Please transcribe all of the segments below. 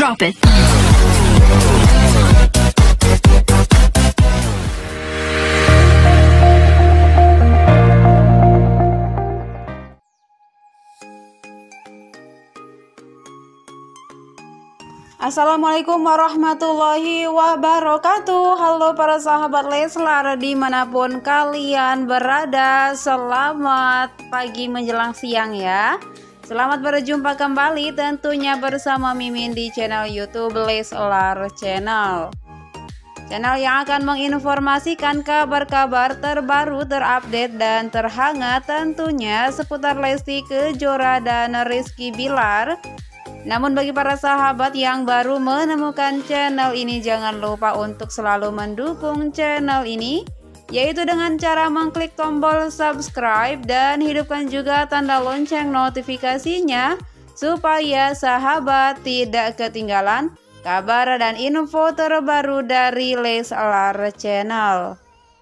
Drop it. Assalamualaikum warahmatullahi wabarakatuh. Halo para sahabat Leslar dimanapun kalian berada, selamat pagi menjelang siang ya. Selamat berjumpa kembali tentunya bersama Mimin di channel YouTube Leslar Channel. Channel yang akan menginformasikan kabar-kabar terbaru, terupdate dan terhangat tentunya seputar Lesti Kejora dan Rizky Bilar. Namun bagi para sahabat yang baru menemukan channel ini, jangan lupa untuk selalu mendukung channel ini, yaitu dengan cara mengklik tombol subscribe dan hidupkan juga tanda lonceng notifikasinya, supaya sahabat tidak ketinggalan kabar dan info terbaru dari Leslar Channel.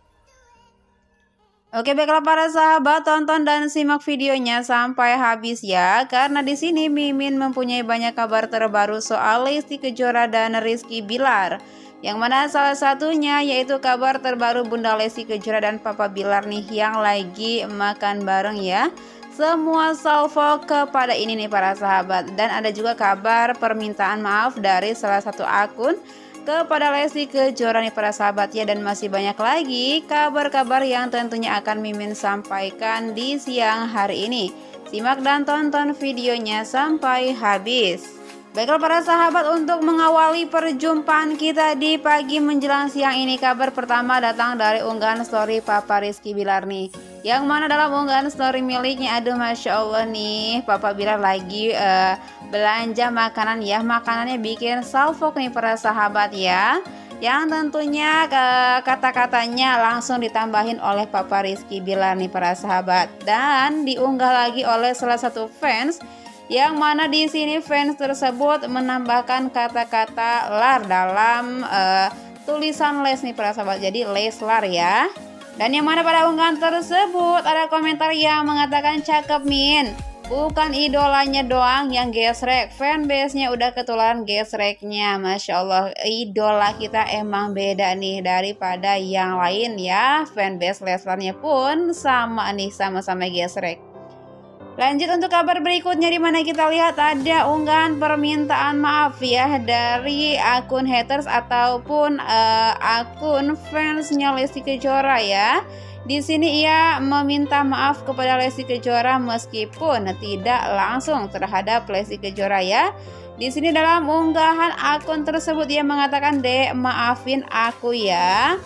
Oke, baiklah para sahabat, tonton dan simak videonya sampai habis ya, karena di sini Mimin mempunyai banyak kabar terbaru soal Lesti Kejora dan Rizky Bilar, yang mana salah satunya yaitu kabar terbaru Bunda Lesti Kejora dan Papa Bilar nih yang lagi makan bareng ya. Semua salvo kepada ini nih para sahabat, dan ada juga kabar permintaan maaf dari salah satu akun kepada Lesti Kejora nih para sahabat ya, dan masih banyak lagi kabar-kabar yang tentunya akan Mimin sampaikan di siang hari ini. Simak dan tonton videonya sampai habis. Baiklah para sahabat, untuk mengawali perjumpaan kita di pagi menjelang siang ini, kabar pertama datang dari unggahan story Papa Rizky Bilar nih, yang mana dalam unggahan story miliknya, aduh Masya Allah nih, Papa Bilar lagi belanja makanan ya. Makanannya bikin salvo nih para sahabat ya, yang tentunya kata-katanya langsung ditambahin oleh Papa Rizky Bilar nih para sahabat, dan diunggah lagi oleh salah satu fans, yang mana di sini fans tersebut menambahkan kata-kata lar dalam tulisan Les nih para sahabat, jadi Leslar ya. Dan yang mana pada unggahan tersebut ada komentar yang mengatakan, cakep Min, bukan idolanya doang yang gesrek, fanbase-nya udah ketularan gesreknya. Masya Allah, idola kita emang beda nih daripada yang lain ya. Fanbase Leslarnya pun sama nih, sama-sama gesrek. Lanjut untuk kabar berikutnya, di mana kita lihat ada unggahan permintaan maaf ya dari akun haters ataupun akun fansnya Lesti Kejora ya. Di sini ia meminta maaf kepada Lesti Kejora meskipun tidak langsung terhadap Lesti Kejora ya. Di sini dalam unggahan akun tersebut ia mengatakan, "Dek, maafin aku ya.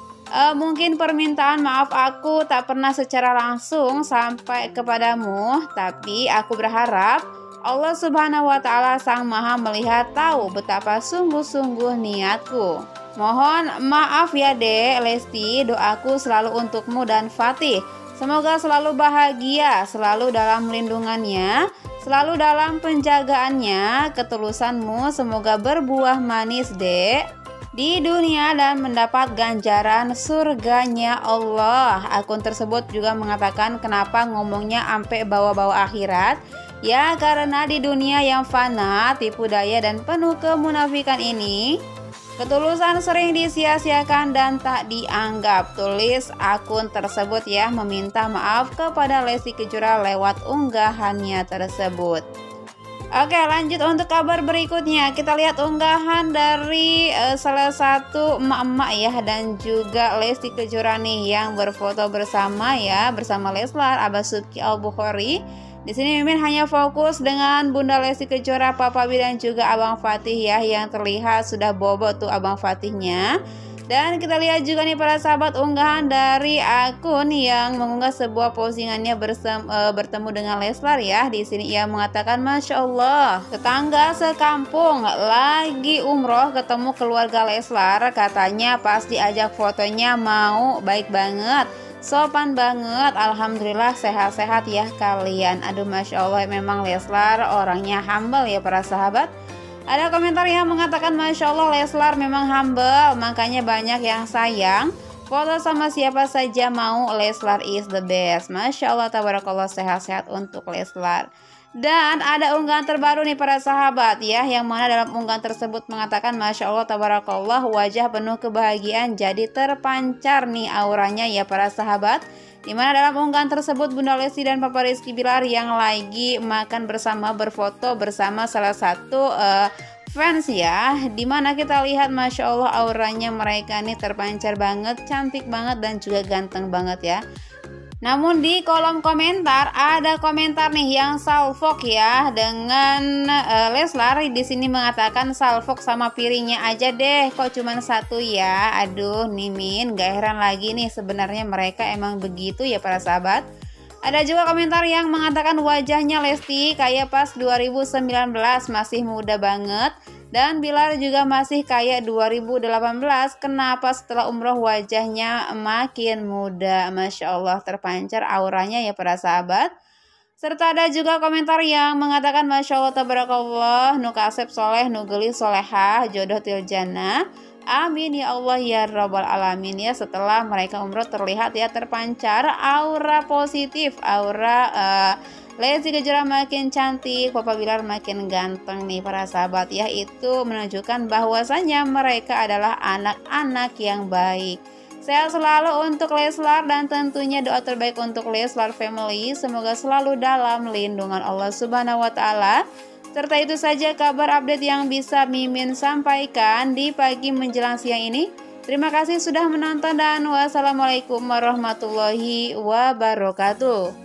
Mungkin permintaan maaf aku tak pernah secara langsung sampai kepadamu, tapi aku berharap Allah Subhanahu wa Ta'ala Sang Maha melihat, tahu betapa sungguh-sungguh niatku. Mohon maaf ya Dek Lesti, doaku selalu untukmu dan Fatih. Semoga selalu bahagia, selalu dalam lindungannya, selalu dalam penjagaannya. Ketulusanmu semoga berbuah manis Dek di dunia dan mendapat ganjaran surganya Allah." Akun tersebut juga mengatakan, kenapa ngomongnya ampe bawa-bawa akhirat? Ya karena di dunia yang fana, tipu daya dan penuh kemunafikan ini, ketulusan sering disia-siakan dan tak dianggap. Tulis akun tersebut ya, meminta maaf kepada Lesti Kejora lewat unggahannya tersebut. Oke, lanjut untuk kabar berikutnya. Kita lihat unggahan dari salah satu emak-emak ya, dan juga Lesti Kejora nih yang berfoto bersama ya, bersama Leslar, Abah Subki Al-Bukhari. Di sini Mimin hanya fokus dengan Bunda Lesti Kejora, Papa B dan juga Abang Fatih ya, yang terlihat sudah bobo tuh Abang Fatihnya. Dan kita lihat juga nih para sahabat unggahan dari akun yang mengunggah sebuah postingannya bertemu dengan Leslar ya. Di sini ia mengatakan, Masya Allah, tetangga sekampung lagi umroh ketemu keluarga Leslar, katanya pas diajak fotonya mau, baik banget, sopan banget, alhamdulillah sehat-sehat ya kalian. Aduh Masya Allah, memang Leslar orangnya humble ya para sahabat. Ada komentar yang mengatakan, Masya Allah Leslar memang humble, makanya banyak yang sayang. Foto sama siapa saja mau, Leslar is the best. Masya Allah, tabarakallah, sehat-sehat untuk Leslar. Dan ada unggahan terbaru nih para sahabat ya, yang mana dalam unggahan tersebut mengatakan Masya Allah tabarakallah, wajah penuh kebahagiaan jadi terpancar nih auranya ya para sahabat. Dimana dalam unggahan tersebut Bunda Lesti dan Papa Rizky Bilar yang lagi makan bersama, berfoto bersama salah satu fans ya, dimana kita lihat Masya Allah auranya mereka nih terpancar banget, cantik banget dan juga ganteng banget ya. Namun di kolom komentar ada komentar nih yang salfok ya dengan Leslar di sini mengatakan salfok sama piringnya aja deh, kok cuman satu ya. Aduh Mimin, gak heran lagi nih, sebenarnya mereka emang begitu ya para sahabat. Ada juga komentar yang mengatakan wajahnya Lesti kayak pas 2019, masih muda banget. Dan Bilar juga masih kayak 2018, kenapa setelah umroh wajahnya makin muda. Masya Allah, terpancar auranya ya para sahabat. Serta ada juga komentar yang mengatakan Masya Allah tabarakallah, nu kasep soleh, nu gelis solehah, jodoh tiljana. Amin ya Allah ya Rabbal Alamin ya. Setelah mereka umroh terlihat ya terpancar aura positif, aura Lesti Kejora makin cantik, Papa Bilar makin ganteng nih para sahabat ya. Itu menunjukkan bahwasannya mereka adalah anak-anak yang baik. Sehat selalu untuk Leslar dan tentunya doa terbaik untuk Leslar family. Semoga selalu dalam lindungan Allah Subhanahu wa taala. Serta itu saja kabar update yang bisa Mimin sampaikan di pagi menjelang siang ini. Terima kasih sudah menonton dan wassalamualaikum warahmatullahi wabarakatuh.